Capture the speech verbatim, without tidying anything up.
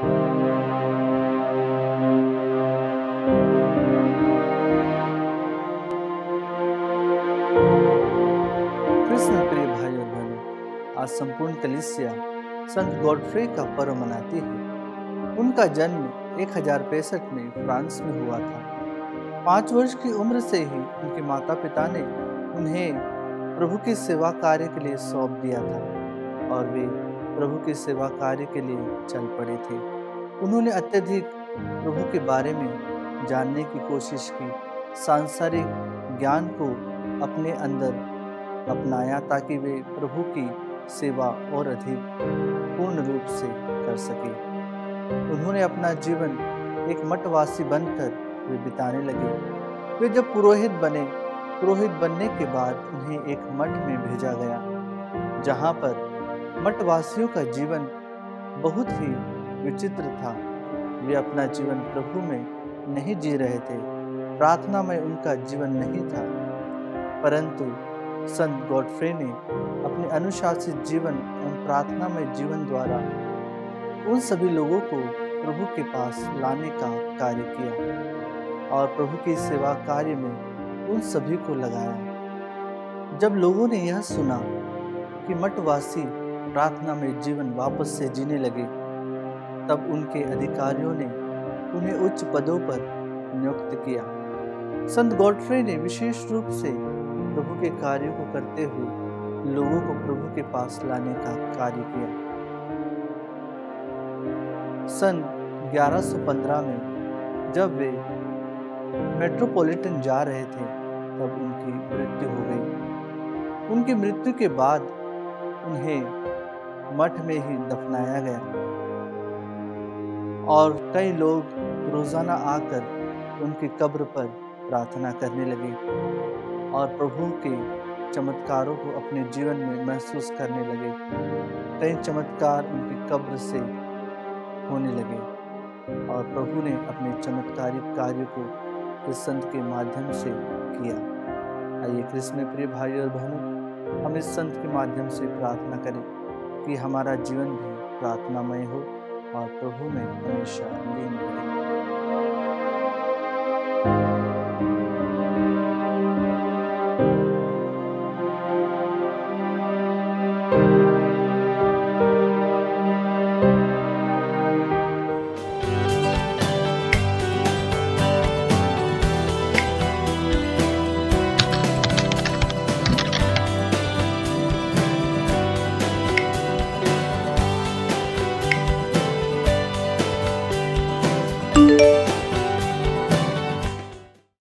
कृष्ण प्रिय भाई और बहनों, आज संपूर्ण कलीसिया संत गॉडफ्रे का पर्व मनाती है। उनका जन्म एक हजार पैंसठ में फ्रांस में हुआ था। पाँच वर्ष की उम्र से ही उनके माता पिता ने उन्हें प्रभु की सेवा कार्य के लिए सौंप दिया था और वे प्रभु की सेवा कार्य के लिए चल पड़े थे। उन्होंने अत्यधिक प्रभु के बारे में जानने की कोशिश की, सांसारिक ज्ञान को अपने अंदर अपनाया ताकि वे प्रभु की सेवा और अधिक पूर्ण रूप से कर सके। उन्होंने अपना जीवन एक मठवासी बनकर वे बिताने लगे। वे जब पुरोहित बने, पुरोहित बनने के बाद उन्हें एक मठ में भेजा गया, जहाँ पर मठवासियों का जीवन बहुत ही विचित्र था। वे अपना जीवन प्रभु में नहीं जी रहे थे, प्रार्थना में उनका जीवन नहीं था, परंतु संत गॉडफ्रे ने अपने अनुशासित जीवन एवं प्रार्थना में जीवन द्वारा उन सभी लोगों को प्रभु के पास लाने का कार्य किया और प्रभु की सेवा कार्य में उन सभी को लगाया। जब लोगों ने यह सुना कि मठवासी प्रार्थना में जीवन वापस से जीने लगे, तब उनके अधिकारियों ने उन्हें उच्च पदों पर नियुक्त किया। संत गॉडफ्रे ने विशेष रूप से प्रभु के कार्यों को करते हुए लोगों को प्रभु के पास लाने का कार्य किया। सन ग्यारह सौ पंद्रह में जब वे मेट्रोपॉलिटन जा रहे थे, तब उनकी मृत्यु हो गई। उनकी मृत्यु के बाद उन्हें मठ में ही दफनाया गया और कई लोग रोजाना आकर उनकी कब्र पर प्रार्थना करने लगे और प्रभु के चमत्कारों को अपने जीवन में महसूस करने लगे। कई चमत्कार उनकी कब्र से होने लगे और प्रभु ने अपने चमत्कारिक कार्य को इस संत के माध्यम से किया। आइए कृष्ण में प्रिय भाई और बहनों, हम इस संत के माध्यम से प्रार्थना करें कि हमारा जीवन भी प्रार्थनामय हो और प्रभु में हमेशा लीन रहे।